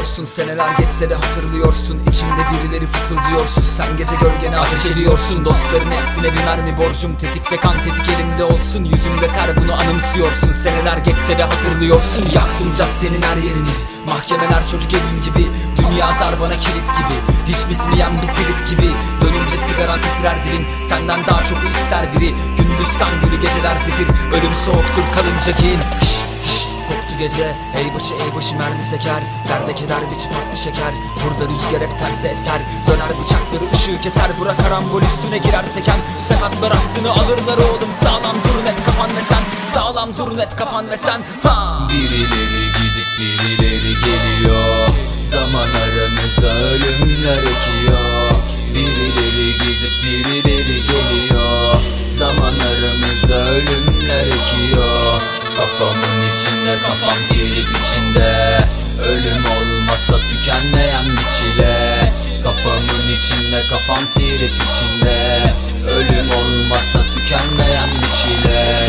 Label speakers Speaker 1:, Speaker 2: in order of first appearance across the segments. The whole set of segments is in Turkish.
Speaker 1: hatırlıyorsun. Seneler geçse de hatırlıyorsun. İçinde birileri fısıldıyorsun. Sen gece gölgene ateş ediyorsun. Dostların hepsine bir mermi borcum. Tetik ve kan tetik elimde olsun. Yüzümde ter, bunu anımsıyorsun. Seneler geçse de hatırlıyorsun. Yaktım caddenin her yerini. Mahkemeler çocuk evim gibi. Dünya atar bana kilit gibi. Hiç bitmeyen bir trip gibi. Dönünce sigaran titrer dilin. Senden daha çok ister biri. Gündüz kan gölü, geceler zifir. Ölüm soğuktur kalınca giyin. Koptu gece, ey başı mermi seker. Derde keder biçip attı şeker. Burada rüzgar hep terse eser. Döner bıçakları ışığı keser. Bura karambol üstüne girer seken. Sakatlar aklını alırlar oğlum. Sağlam durun hep kafan ve sen. Sağlam durun hep kafan ve sen.
Speaker 2: Birileri gidip birileri geliyor. Zaman aramıza ölümler ekiyor. Birileri gidip birileri geliyor. Zaman aramıza ölümler ekiyor. Kafamın içinde, kafam trip içinde. Ölüm olmasa tükenmeyen bir çile. Kafamın içinde, kafam trip içinde. Ölüm olmasa tükenmeyen bir çile.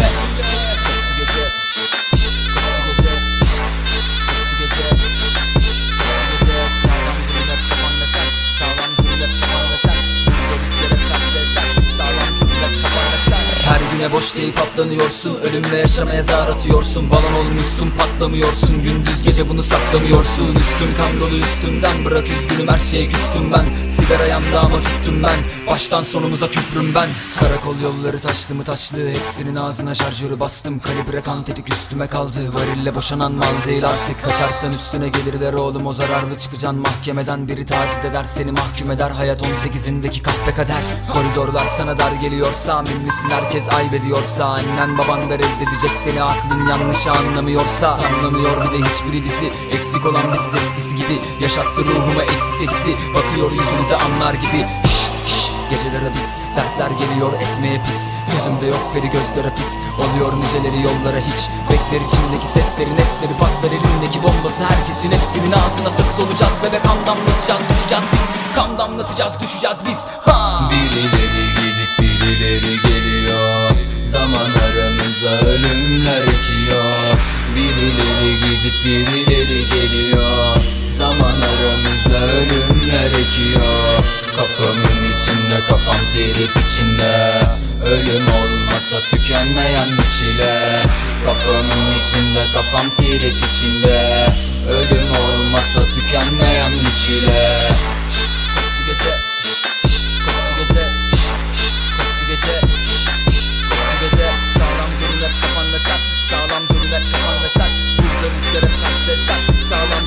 Speaker 1: Güne boş deyip atlanıyorsun. Ölümle yaşamaya zar atıyorsun. Balon olmuşsun, patlamıyorsun. Gündüz gece bunu saklamıyorsun. Üstün kan dolu üstünden. Bırak üzgünüm, her şeye küstüm ben. Sigara yandı ama tuttum ben. Baştan sonumuza küfrüm ben. Karakol yolları taşlı mı taşlı. Hepsinin ağzına şarjörü bastım. Kalibre kan tetik üstüme kaldı. Varille boşanan mal değil artık. Kaçarsan üstüne gelirler oğlum, o zararlı çıkacaksın mahkemeden. Biri taciz eder seni, mahkum eder. Hayat 18'indeki kahpe kader. Koridorlar sana dar geliyorsa, mimlisin herkes aybediyorsa. Annen baban da reddedecek seni, aklın yanlışı anlamıyorsa. Anlamıyor bir de hiçbiri bizi. Eksik olan biziz eskisi gibi. Yaşattı ruhuma -8'i. Bakıyor yüzünüze anlar gibi. Gecelere biz, dertler geliyor etmeye pis. Gözümde yok feri, gözlere pis. Oluyor niceleri yollara hiç. Bekler içimdeki sesleri, nesleri patlar elindeki bombası. Herkesin hepsinin ağzına sakız olacağız. Bebek kan damlatacağız, düşeceğiz biz. Kan damlatacağız, düşeceğiz biz.
Speaker 2: Birileri gidip birileri geliyor. Zaman aramıza ölümler ekiyor. Birileri gidip birileri geliyor. Zaman aramıza ölümler ekiyor. Kafamın içinde, kafam trip içinde. Ölüm olmasa tükenmeyen bir çile. Kafamın içinde, kafam trip içinde. Ölüm olmasa tükenmeyen bir çile.
Speaker 1: Koptu gece, koptu gece, koptu gece, koptu gece. Sağlam durun hep kafan ve sen. Sağlam durun hep kafan ve sen. Burada rüzgar hep terse sen. Sağlam